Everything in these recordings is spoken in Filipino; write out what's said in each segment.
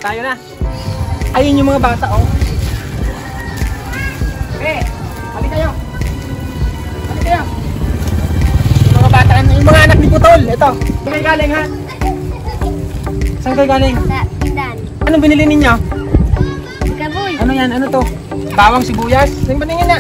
tayo na. Ayun yung mga bata, oh. Hali kayo. Hali kayo. Yung mga bata, yung mga anak ni Putol. Ito. Saan kayo galing, ha? Saan kayo galing? Tindan. Anong binili ninyo? Kaboy. Ano yan? Ano to? Bawang sibuyas? Saan ba tingin na?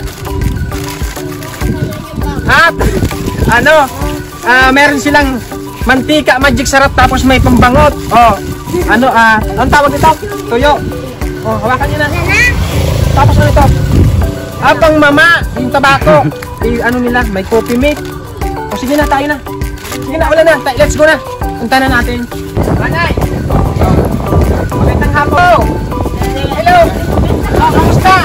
At, ano? Meron silang mantika, magic sarap, tapos may pambangot. Oh, ano, anong tawag nito? Tuyo. Oh, hawakan nyo na. Tapos ano ito? Pang mama, yung tabako. Ano nila, may coffee mate. O sige na, tayo na. Sige na, wala na. Let's go na. Punta na natin. Manay! Magandang hapon. Hello! Kamusta?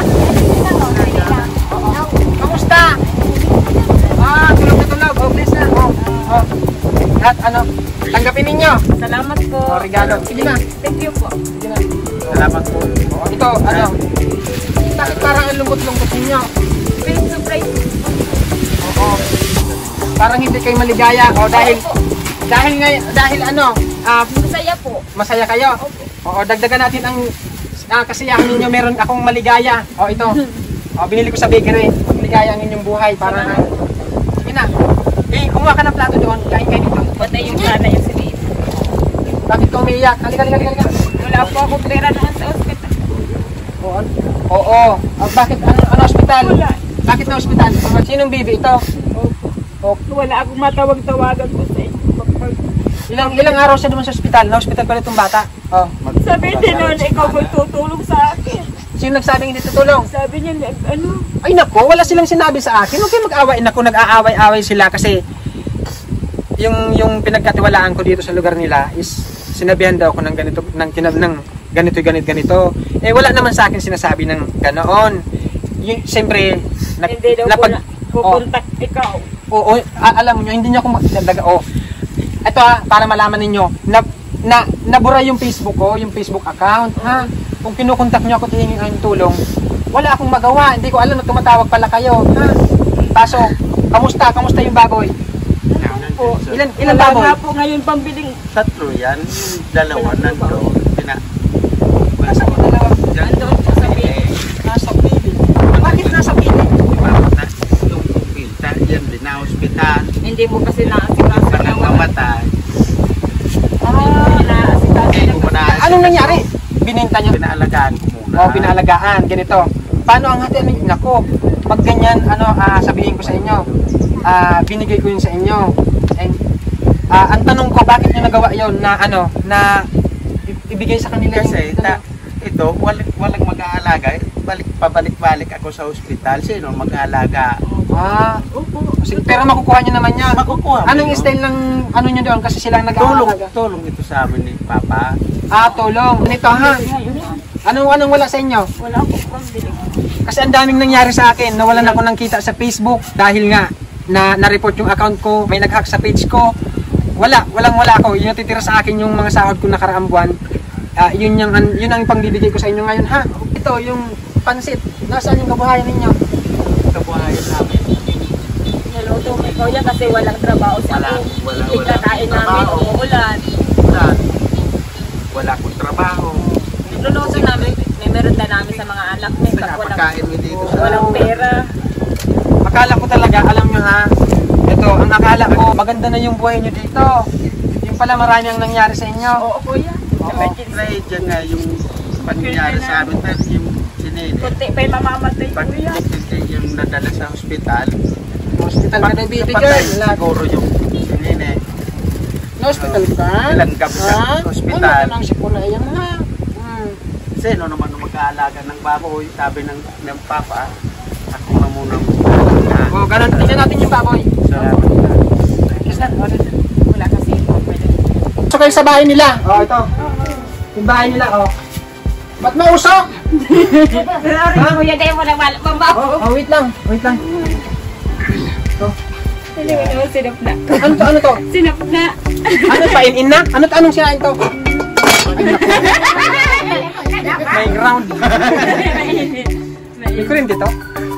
Kamusta? Tulog na tulog. Oh, please na. Oh. At ano, tanggapin ninyo. Salamat po. Regalo. Sige na. Thank you po. Sige na. Salamat po. Ito, ano? Bakit parang ang lungkot-lungkot ninyo? Surprise. Oo. Parang hindi kayo maligaya. O dahil ano? Masaya po. Masaya kayo? Oo, dagdagan natin ang kasiyahan ninyo. Meron akong maligaya. O ito. O, binili ko sa bakery. Maligaya ang inyong buhay. Para sige na. Kumuha ka ng plato doon. Kain kayo dito. Patay yung sana yung siniis. Bakit ka umiiyak? Halika. Wala po ako pera naman sa ospital. Oo. Bakit? Ano ospital? Wala. Bakit na ospital? Sinong baby ito? Wala akong matawag-tawagan po sa inyo. Ilang araw siya naman sa ospital? Na ospital pala itong bata. Sabi din nun, ikaw magtutulong sa akin. Sino nagsabing hindi tutulong? Sabi niya, ano? Ay nako, wala silang sinabi sa akin. Huwag kayo mag-away. Nako, nag-aaway-away sila kasi yung pinagkatiwalaan ko dito sa lugar nila is sinabihan daw ako ng ganito, ganito. Wala naman sa akin sinasabi ng ganoon. Siyempre, hindi daw pupuntak ikaw. Oo, alam mo nyo, hindi nyo ako magdadaga. Ito para malaman ninyo, nabura yung Facebook ko, yung Facebook account, ha? Kung kinukontak nyo ako, tingin ang tulong, wala akong magawa, hindi ko alam na tumatawag pala kayo, ha? Kaso, kamusta yung baboy? Po. Ilan baboy? Wala nga po ngayon pambiling. 3 yan, 2 nandoon. Nasa ko dalawa. Nandoon po sa bilik. Nasa pili. Bakit nasa pili? Yung pupilta, yan din na ospital. Hindi mo kasi naasikaso. Parang mamatay. Anong nangyari? Bininta nyo? Pinaalagaan ko muna. Pinaalagaan. Ganito. Paano ang hati? Nako, pag ganyan, sabihin ko sa inyo, binigay ko yun sa inyo. And, ang tanong ko, bakit nyo nagawa yun na ibigay sa kanila kasi ito, walang mag-aalaga. Pabalik-balik ako sa ospital. Sino mag-aalaga? Pero makukuha nyo naman yan. Makukuha. Anong style ng nyo doon? Kasi silang nag-aalaga. Tulong ito sa amin ni Papa. Tulong. Ganito ha. Anong wala sa inyo? Wala akong pambiling. Kasi ang daming nangyari sa akin. Nawalan ako ng kita sa Facebook dahil nga na-report yung account ko, may nag-hack sa page ko. Wala ako. Yung natitira sa akin yung mga sahod ko nakaraang buwan. Yun ang pangbibigay ko sa inyo ngayon, ha? Ito, yung pansit. Nasaan yung kabuhayan ninyo? Kabuhayan namin. Naluto may kuya kasi walang trabaho sa akin. Wala Tignatain namin, umuulan. Wala akong trabaho. Luluto namin, may merenda namin sa mga anak. Pinapakain mo dito sa... Walang pera. Akala ko talaga, alam nyo ha, ito, ang akala ko, maganda na yung buhay nyo dito. Yung pala marami ang nangyari sa inyo. Oo, kuya. Right, yan nga yung pangyayari sa amin. Yung sinili. Kunti pa yung mamamatay, kuya. Yung nadala sa hospital. Hospital ka na, baby girl. Siguro yung sinili. Na-hospital ka? Ilan gabi sa hospital. Ano ka nang sipuna yan ha? Sino naman mag-aalaga ng baboy? Sabi ng Papa, ako na muna ganun. Tingnan natin yung baboy. Wala kasi. So kayo sa bahay nila. Ito. Yung bahay nila, Ba't mausok? Kuya, dahil mo lang pambaho. Wait lang. Sinap na. Ano to? Sinap na. Ano pa, in na? Anong sinain to? May ground. May cream dito?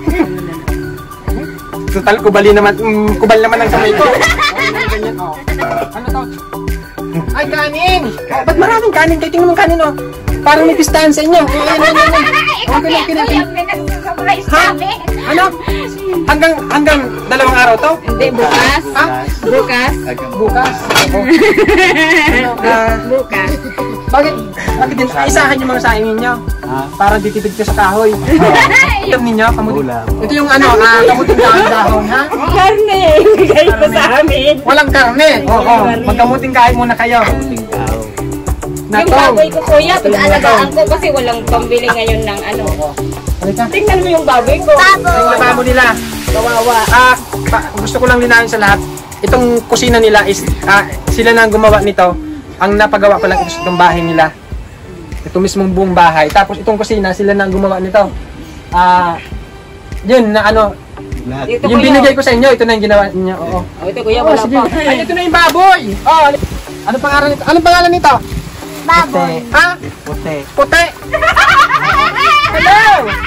Total, kubal naman ang kamay ko. Ganyan, Ano to? Ay, kanin! Ba't maraming kanin? Tingnan mo kanin, Parang may pistahan sa inyo. Ha? Ano? Hanggang 2 araw to? Hindi, bukas. Ha? Bukas. Bukas. Bukas. Bakit din? Isahan yung mga saing ninyo. Para ditipid ko sa kahoy. Ito ninyo, kamuting. Ito yung kamuting dahon, ha? Karne. Bigay ko sa amin. Walang karne. Oo. Magkamuting kain muna kayo. Yung baboy ko, kuya, pag-alagaan ko kasi walang pambili ngayon ng ano. Tingnan mo yung baboy ko. Yung lababo nila. Kawawa. Gusto ko lang linawin sa lahat. Itong kusina nila is, sila na ang gumawa nito. Ang napagawa ko lang ito sa itong bahay nila. Ito mismong buong bahay. Tapos itong kusina, sila na ang gumawa nito. Yun na yung binigay ko sa inyo, ito na yung ginawa niyo. Oo. Ito kuya, wala pa. Ay, ito na yung baboy. Ano pangalan nito? Anong pangalan nito? Baboy. Ha? Puti. Puti. Hello!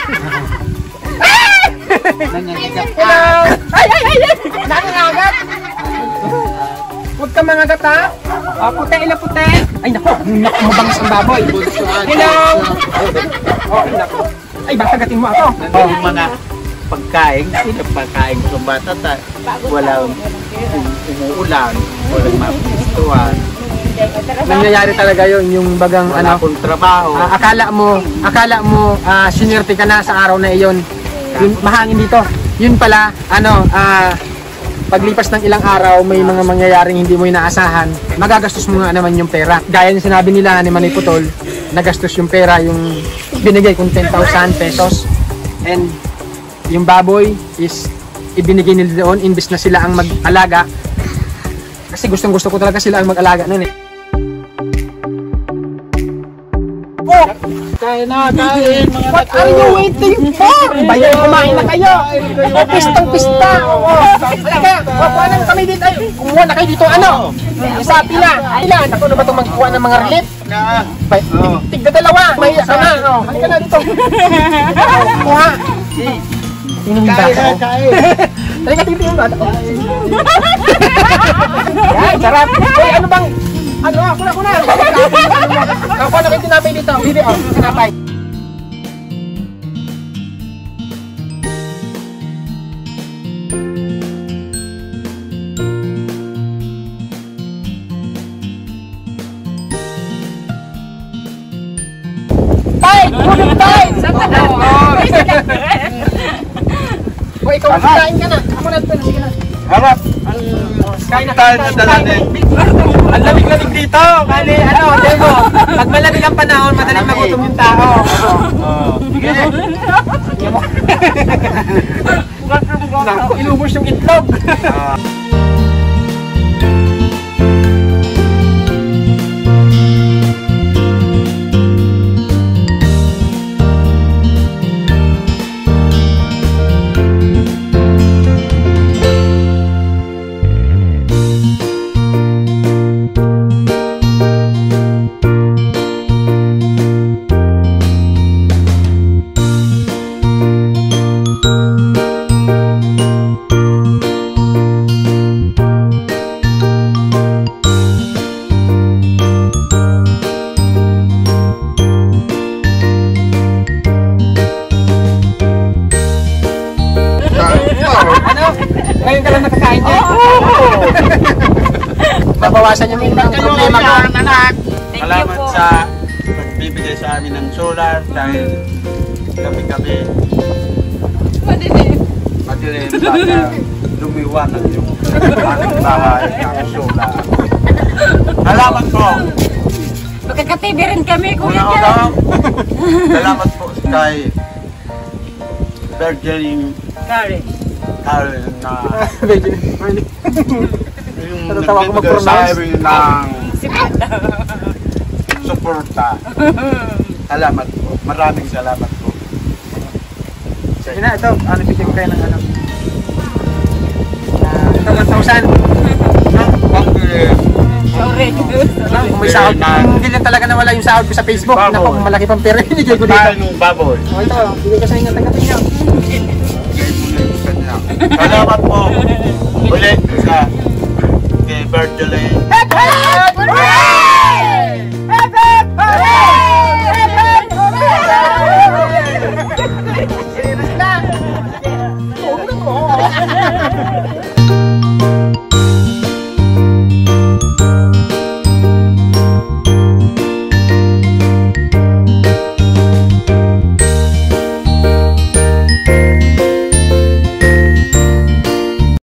Hello! Ay! Nangangagat! Huwag ka mangagat, ha? Puti, puti. Ay, naku, mabangas ang baboy. Hello! Naku. Ay, baka gatin mo ako. Yung mga pagkain sa bata, walang umuulan, walang mapistuhan. Nangyayari talaga yun, yung bagang Wala akong trabaho. akala mo sinerte ka na sa araw na iyon. Yung mahangin dito. Yun pala, paglipas ng ilang araw, may mga mangyayaring hindi mo inaasahan, magagastos mo nga naman yung pera. Gaya ng sinabi nila ni Manay Putol, nagastos yung pera, yung binigay kong 10,000 pesos. And yung baboy is ibinigay nila doon, imbis na sila ang mag-alaga. Kasi gustong-gusto ko talaga sila ang mag-alaga nun eh. Kain na, kain! What are you waiting for? Bayan, kumain na kayo! Pistang-pista! Halika! Kuha na kami dito! Kumuha na kayo dito! Isapi na! Ilan? Ako na ba itong magkuha ng mga relief? Tigda 2! Mahiya ka na! Halika na dito! Kuha! Kain na, kain! Halika dito yung bata ko! Yan! Sarap! Ano bang... Ako na! Ako na kayo tinapay dito! Bibi, tinapay! Tay! O, ikaw kain ka na! Ako na ito! Sige na! Harap! Kain na! Tayo na dala din. Ang lamig-lamig dito! Kali, Demo, pag malamig ang panahon, madaling magutom yung tao. Sige. Naku, inubos yung itlog. Ngayon ka lang nakakain niya. Mabawasan yung problema ko. Salamat sa pagbibigay sa amin ng solar dahil kami madilim baka lumiwanag yung aming bahay ng solar. Salamat po! Magkaka-TV rin kami, kuya. Salamat po kay Virgin Karen na yung Natatawa ko nagbibigay mag-pronounce. sa amin ng suporta. Salamat po. Maraming salamat po. Sige na, ito. Bigyan ko kayo ng ito, 1,000. Sorry. Kung may sahod, hindi lang talaga nawala yung sahod ko sa Facebook. Baboy. Naku, malaki pang pera. Binigay ko dito. Tayo ng baboy. Ito, bigay ko sa inyo. Tanggapin nyo. Salamat po. Ulit sa kay Virgin. Hooray! Hooray!